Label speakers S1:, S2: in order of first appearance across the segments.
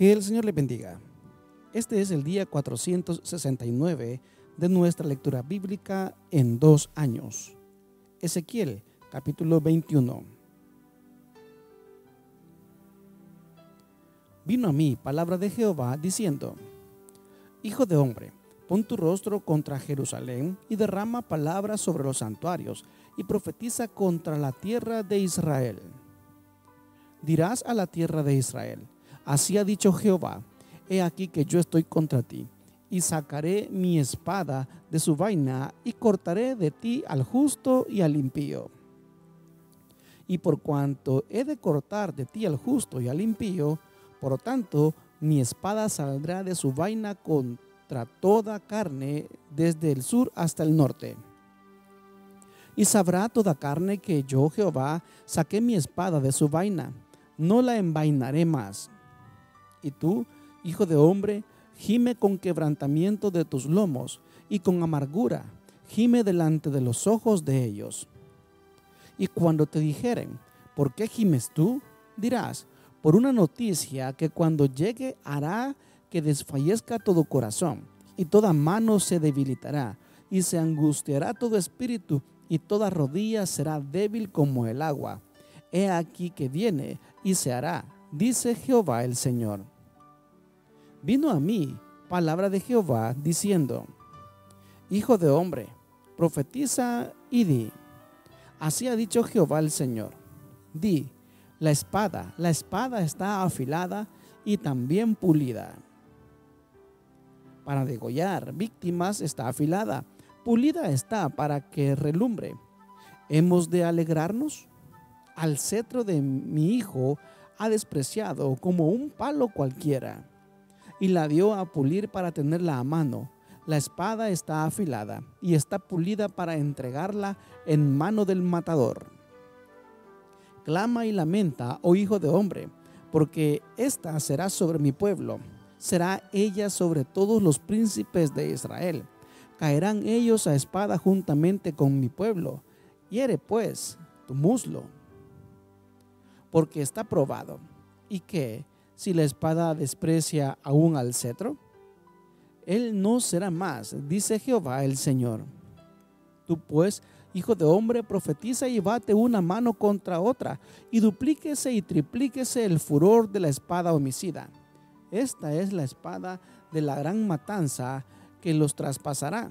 S1: Que el Señor le bendiga. Este es el día 469 de nuestra lectura bíblica en 2 años. Ezequiel, capítulo 21. Vino a mí palabra de Jehová diciendo: Hijo de hombre, pon tu rostro contra Jerusalén y derrama palabras sobre los santuarios y profetiza contra la tierra de Israel. Dirás a la tierra de Israel: así ha dicho Jehová, he aquí que yo estoy contra ti, y sacaré mi espada de su vaina, y cortaré de ti al justo y al impío. Y por cuanto he de cortar de ti al justo y al impío, por tanto, mi espada saldrá de su vaina contra toda carne, desde el sur hasta el norte. Y sabrá toda carne que yo, Jehová, saqué mi espada de su vaina, no la envainaré más. Y tú, hijo de hombre, gime con quebrantamiento de tus lomos, y con amargura, gime delante de los ojos de ellos. Y cuando te dijeren: ¿por qué gimes tú?, dirás: por una noticia que cuando llegue hará que desfallezca todo corazón, y toda mano se debilitará, y se angustiará todo espíritu, y toda rodilla será débil como el agua. He aquí que viene, y se hará, dice Jehová el Señor. Vino a mí palabra de Jehová diciendo: Hijo de hombre, profetiza y di: así ha dicho Jehová el Señor. Di: la espada está afilada y también pulida. Para degollar víctimas está afilada, pulida está para que relumbre. ¿Hemos de alegrarnos? Al cetro de mi hijo ha despreciado como un palo cualquiera, y la dio a pulir para tenerla a mano. La espada está afilada y está pulida para entregarla en mano del matador. Clama y lamenta, oh hijo de hombre, porque ésta será sobre mi pueblo, será ella sobre todos los príncipes de Israel. Caerán ellos a espada juntamente con mi pueblo. Hiere pues tu muslo, porque está probado. ¿Y qué, si la espada desprecia aún al cetro? Él no será más, dice Jehová el Señor. Tú pues, hijo de hombre, profetiza y bate una mano contra otra, y duplíquese y triplíquese el furor de la espada homicida. Esta es la espada de la gran matanza que los traspasará,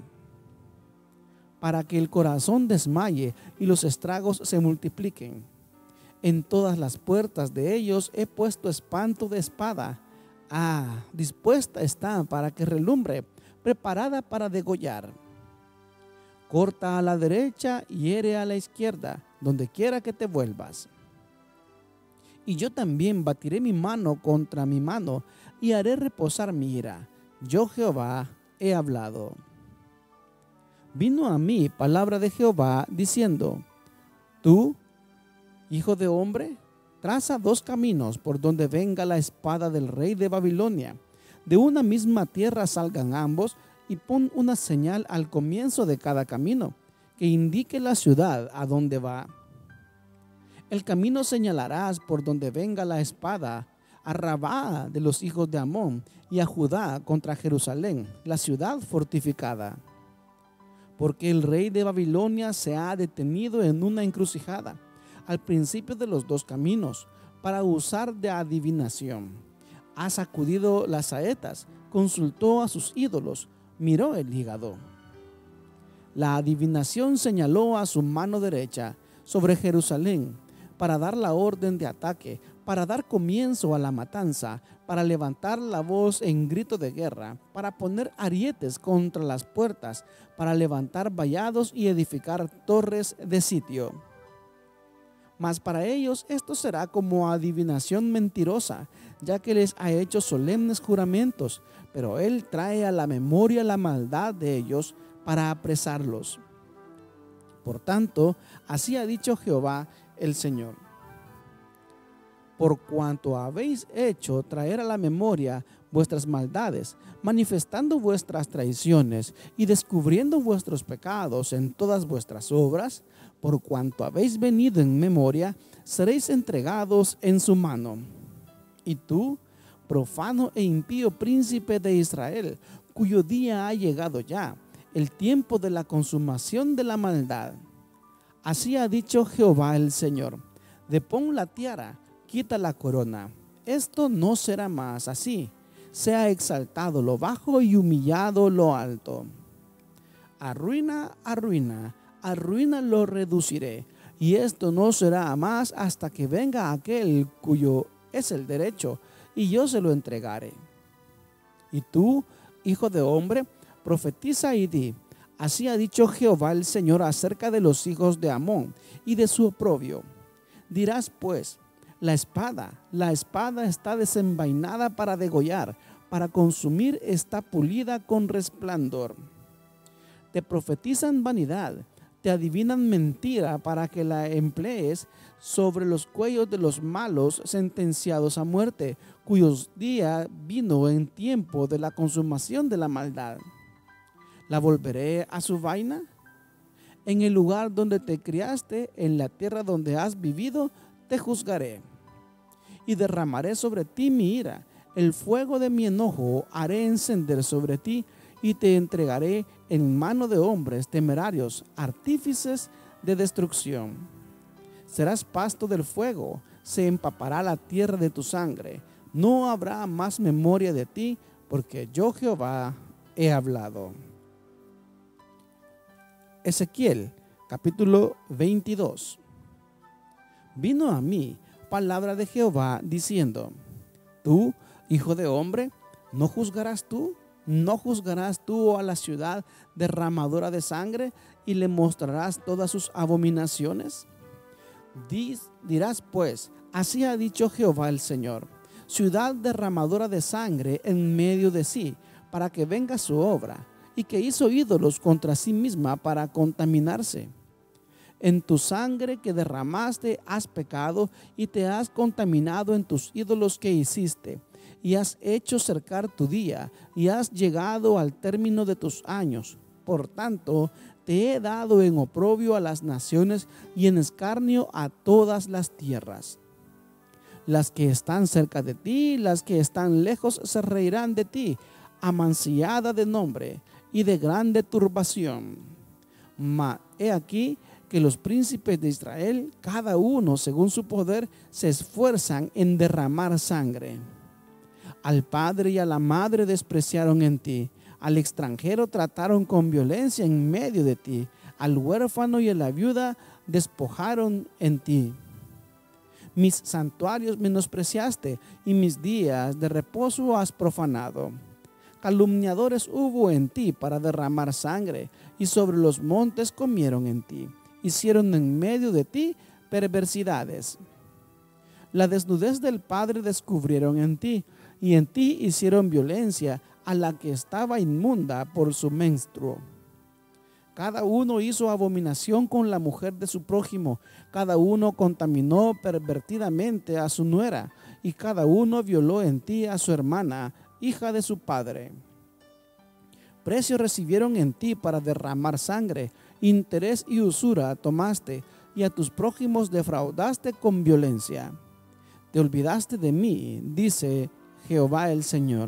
S1: para que el corazón desmaye y los estragos se multipliquen. En todas las puertas de ellos he puesto espanto de espada. Dispuesta está para que relumbre, preparada para degollar. Corta a la derecha y hiere a la izquierda, donde quiera que te vuelvas. Y yo también batiré mi mano contra mi mano, y haré reposar mi ira. Yo, Jehová, he hablado. Vino a mí palabra de Jehová diciendo: Tú, hijo de hombre, traza 2 caminos por donde venga la espada del rey de Babilonia. De una misma tierra salgan ambos, y pon una señal al comienzo de cada camino, que indique la ciudad a donde va. El camino señalarás por donde venga la espada, a Rabá de los hijos de Amón, y a Judá contra Jerusalén, la ciudad fortificada. Porque el rey de Babilonia se ha detenido en una encrucijada, al principio de los 2 caminos, para usar de adivinación. Ha sacudido las saetas, consultó a sus ídolos, miró el hígado. La adivinación señaló a su mano derecha sobre Jerusalén, para dar la orden de ataque, para dar comienzo a la matanza, para levantar la voz en grito de guerra, para poner arietes contra las puertas, para levantar vallados y edificar torres de sitio. Mas para ellos esto será como adivinación mentirosa, ya que les ha hecho solemnes juramentos, pero él trae a la memoria la maldad de ellos para apresarlos. Por tanto, así ha dicho Jehová el Señor: por cuanto habéis hecho traer a la memoria vuestras maldades, manifestando vuestras traiciones y descubriendo vuestros pecados en todas vuestras obras, por cuanto habéis venido en memoria, seréis entregados en su mano. Y tú, profano e impío príncipe de Israel, cuyo día ha llegado ya, el tiempo de la consumación de la maldad. Así ha dicho Jehová el Señor: depón la tiara, quita la corona. Esto no será más así. Sea exaltado lo bajo y humillado lo alto. Arruina, arruina, arruina lo reduciré, y esto no será más hasta que venga aquel cuyo es el derecho, y yo se lo entregaré. Y tú, hijo de hombre, profetiza y di: así ha dicho Jehová el Señor acerca de los hijos de Amón y de su oprobio. Dirás pues: la espada está desenvainada para degollar, para consumir está pulida con resplandor. Te profetizan vanidad, te adivinan mentira para que la emplees sobre los cuellos de los malos sentenciados a muerte, cuyos días vino en tiempo de la consumación de la maldad. ¿La volveré a su vaina? En el lugar donde te criaste, en la tierra donde has vivido, te juzgaré. Y derramaré sobre ti mi ira, el fuego de mi enojo haré encender sobre ti, y te entregaré en mano de hombres temerarios, artífices de destrucción. Serás pasto del fuego, se empapará la tierra de tu sangre. No habrá más memoria de ti, porque yo Jehová he hablado. Ezequiel, capítulo 22. Vino a mí palabra de Jehová diciendo: tú, hijo de hombre, ¿no juzgarás tú? ¿No juzgarás tú a la ciudad derramadora de sangre y le mostrarás todas sus abominaciones? Dirás pues: así ha dicho Jehová el Señor: ciudad derramadora de sangre en medio de sí, para que venga su obra, y que hizo ídolos contra sí misma para contaminarse. En tu sangre que derramaste has pecado y te has contaminado en tus ídolos que hiciste, y has hecho cercar tu día, y has llegado al término de tus años. Por tanto, te he dado en oprobio a las naciones y en escarnio a todas las tierras. Las que están cerca de ti, las que están lejos se reirán de ti, amancillada de nombre y de grande turbación. Mas he aquí que los príncipes de Israel, cada uno según su poder, se esfuerzan en derramar sangre. Al padre y a la madre despreciaron en ti, al extranjero trataron con violencia en medio de ti, al huérfano y a la viuda despojaron en ti. Mis santuarios menospreciaste y mis días de reposo has profanado. Calumniadores hubo en ti para derramar sangre, y sobre los montes comieron en ti. Hicieron en medio de ti perversidades. La desnudez del padre descubrieron en ti, y en ti hicieron violencia a la que estaba inmunda por su menstruo. Cada uno hizo abominación con la mujer de su prójimo, cada uno contaminó pervertidamente a su nuera, y cada uno violó en ti a su hermana, hija de su padre. Precio recibieron en ti para derramar sangre, interés y usura tomaste, y a tus prójimos defraudaste con violencia. Te olvidaste de mí, dice Jehová el Señor.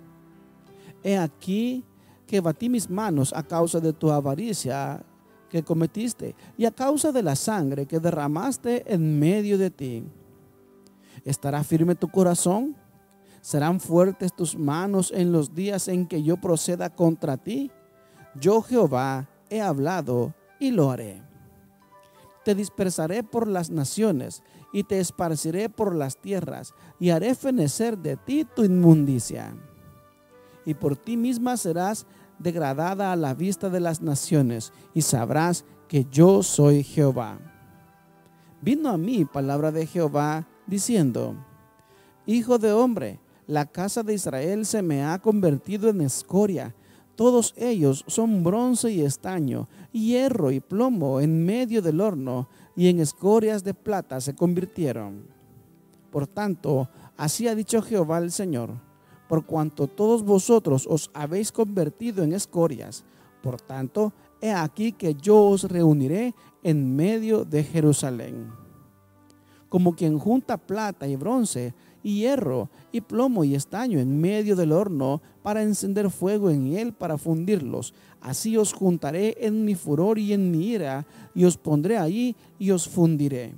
S1: He aquí que batí mis manos a causa de tu avaricia que cometiste, y a causa de la sangre que derramaste en medio de ti. ¿Estará firme tu corazón? ¿Serán fuertes tus manos en los días en que yo proceda contra ti? Yo Jehová he hablado y lo haré. Te dispersaré por las naciones y te esparciré por las tierras, y haré fenecer de ti tu inmundicia. Y por ti misma serás degradada a la vista de las naciones, y sabrás que yo soy Jehová. Vino a mí palabra de Jehová diciendo: hijo de hombre, la casa de Israel se me ha convertido en escoria. Todos ellos son bronce y estaño, hierro y plomo en medio del horno, y en escorias de plata se convirtieron. Por tanto, así ha dicho Jehová el Señor: por cuanto todos vosotros os habéis convertido en escorias, por tanto, he aquí que yo os reuniré en medio de Jerusalén. Como quien junta plata y bronce y hierro, y plomo y estaño en medio del horno, para encender fuego en él para fundirlos. Así os juntaré en mi furor y en mi ira, y os pondré allí y os fundiré.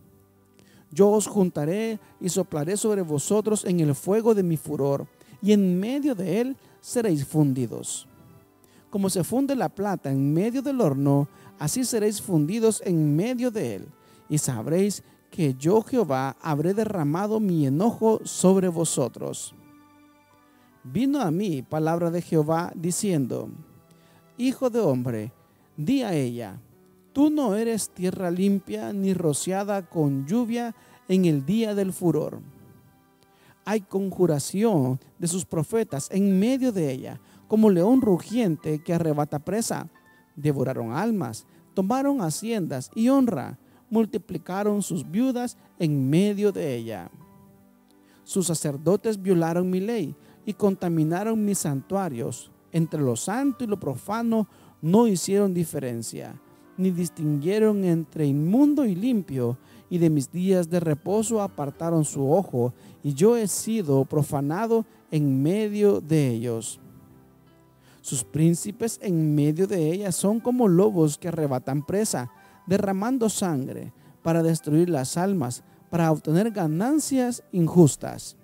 S1: Yo os juntaré y soplaré sobre vosotros en el fuego de mi furor, y en medio de él seréis fundidos. Como se funde la plata en medio del horno, así seréis fundidos en medio de él, y sabréis que yo Jehová habré derramado mi enojo sobre vosotros. Vino a mí palabra de Jehová diciendo: Hijo de hombre, di a ella, tú no eres tierra limpia ni rociada con lluvia en el día del furor. Hay conjuración de sus profetas en medio de ella, como león rugiente que arrebata presa. Devoraron almas, tomaron haciendas y honra, multiplicaron sus viudas en medio de ella. Sus sacerdotes violaron mi ley y contaminaron mis santuarios. Entre lo santo y lo profano no hicieron diferencia, ni distinguieron entre inmundo y limpio, y de mis días de reposo apartaron su ojo, y yo he sido profanado en medio de ellos. Sus príncipes en medio de ella son como lobos que arrebatan presa, derramando sangre para destruir las almas, para obtener ganancias injustas.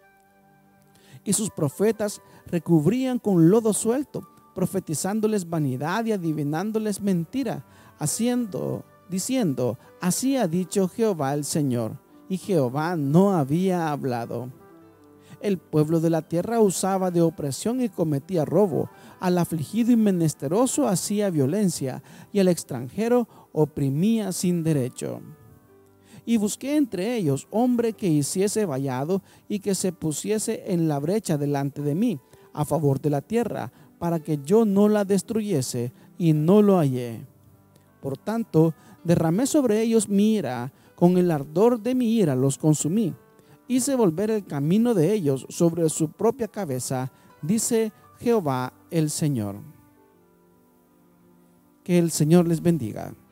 S1: Y sus profetas recubrían con lodo suelto, profetizándoles vanidad y adivinándoles mentira, diciendo, así ha dicho Jehová el Señor, y Jehová no había hablado. El pueblo de la tierra usaba de opresión y cometía robo, al afligido y menesteroso hacía violencia, y al extranjero oprimía sin derecho. Y busqué entre ellos hombre que hiciese vallado y que se pusiese en la brecha delante de mí, a favor de la tierra, para que yo no la destruyese, y no lo hallé. Por tanto, derramé sobre ellos mi ira, con el ardor de mi ira los consumí. Hice volver el camino de ellos sobre su propia cabeza, dice Jehová el Señor. Que el Señor les bendiga.